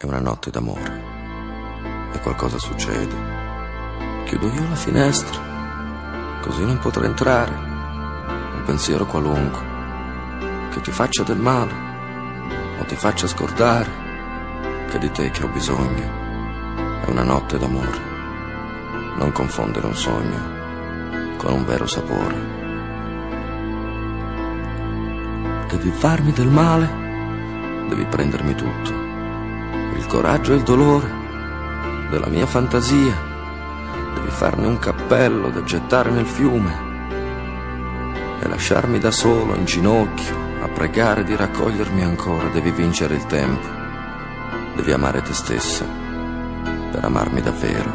una notte d'amore e qualcosa succede. Chiudo io la finestra, così non potrà entrare un pensiero qualunque che ti faccia del male o ti faccia scordare che di te che ho bisogno. È una notte d'amore, non confondere un sogno con un vero sapore. Devi farmi del male, devi prendermi tutto, il coraggio e il dolore della mia fantasia, devi farne un cappello da gettare nel fiume e lasciarmi da solo in ginocchio a pregare di raccogliermi ancora. Devi vincere il tempo, devi amare te stessa per amarmi davvero.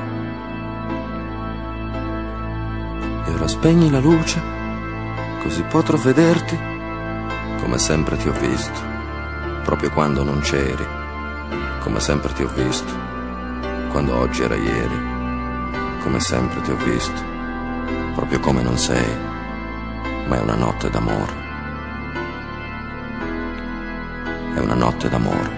E ora spegni la luce, così potrò vederti come sempre ti ho visto, proprio quando non c'eri, come sempre ti ho visto, quando oggi era ieri, come sempre ti ho visto, proprio come non sei, ma è una notte d'amore. È una notte d'amore.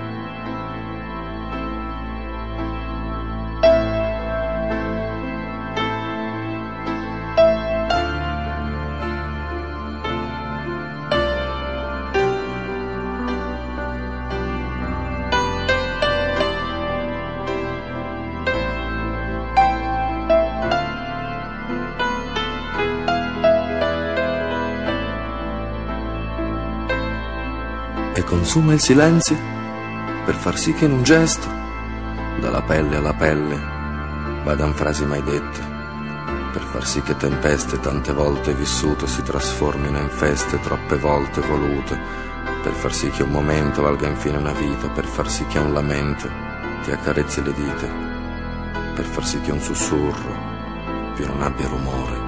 E consuma il silenzio per far sì che in un gesto, dalla pelle alla pelle, vadan frasi mai dette, per far sì che tempeste tante volte vissute si trasformino in feste troppe volte volute, per far sì che un momento valga infine una vita, per far sì che un lamento ti accarezzi le dita, per far sì che un sussurro più non abbia rumore.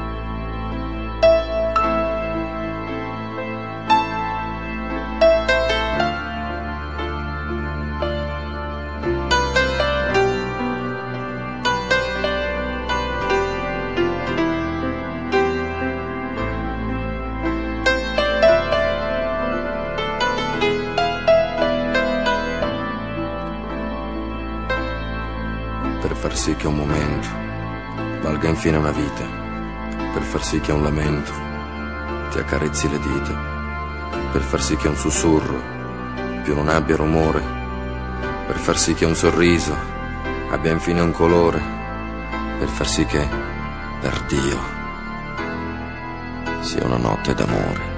Per far sì che un momento valga infine una vita, per far sì che un lamento ti accarezzi le dita, per far sì che un sussurro più non abbia rumore, per far sì che un sorriso abbia infine un colore, per far sì che, per Dio, sia una notte d'amore.